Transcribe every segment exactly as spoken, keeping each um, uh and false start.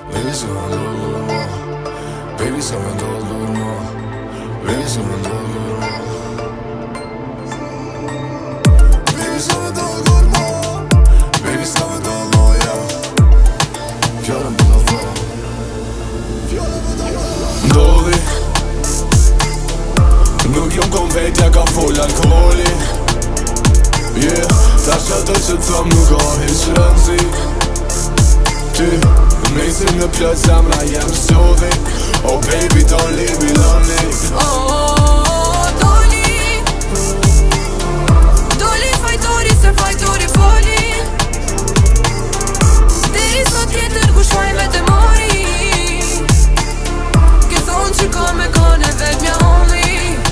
Baby sana doldurma, baby sana doldurma, baby sana doldurma, baby sana doldurma, baby sana doldurma, yeah. Fjolla på dagen, fjolla på dagen. Dårlig. Nuk jom kom vet jeg kan full alkohol i. Yeah, ta shot që të thëm nuk o hiq rëndësi. Ty, mesin në plët zemra jem sodhi. Oh baby don't leave me lonely. Oh, doli Doli fajtori se fajtori foli. Deri sot tjetër ku shmaj me të mori. Ke thonë që ka me kone vet mja only.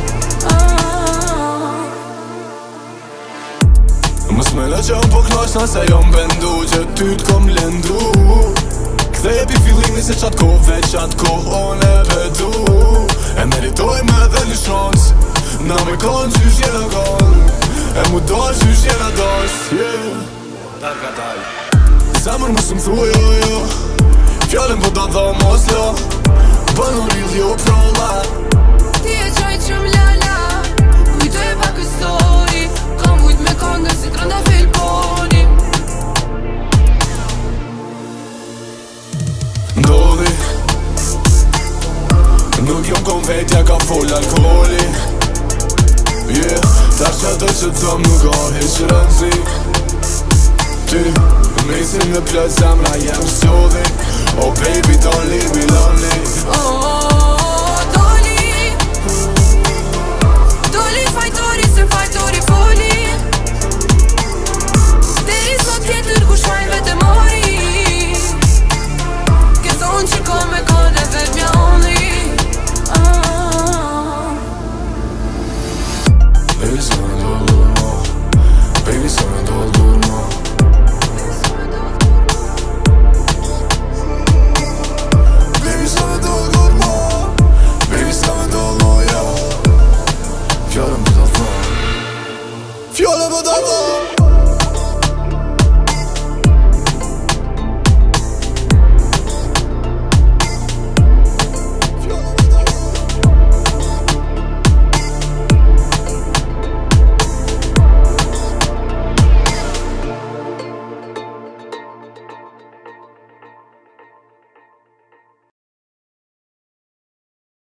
Mës me në që unë po knosh nëse jom bendu që ty t'kom lendu. Kthe e pi fillimi se qatë kohë veç qatë kohë on e bedu. E meritojme edhe një shans, na me konë qysh jena konë. E mu dosh qysh jena dosh, yeah. Dal ka dal Zemër mu së më thuj jo jo, fjallin po do dho mos lo. Bënë u rridh jo prolla. Ti e qaj që m'lala, kujtoj e pa kësori. Kam vujt me kongë si trënda filponi. Ndodhi, nuk jom kom vetja ka full alkoholi. Yeah, ta që të që të thëm nuk o hiq rëndësi. Ty, mesin në plët zemra jem sodhi. Oh baby don't leave me lonely. Oh, doli Doli fajtori se fajtori foli. Deri sot tjetër ku shmaj me të mori. Ke thonë që ka me kone vet mja only. Ah. Baby sana doldurma, baby sana doldurma, baby sana doldurma, baby sana doldurma, yeah. Fjolla på dagen, fjolla på dagen.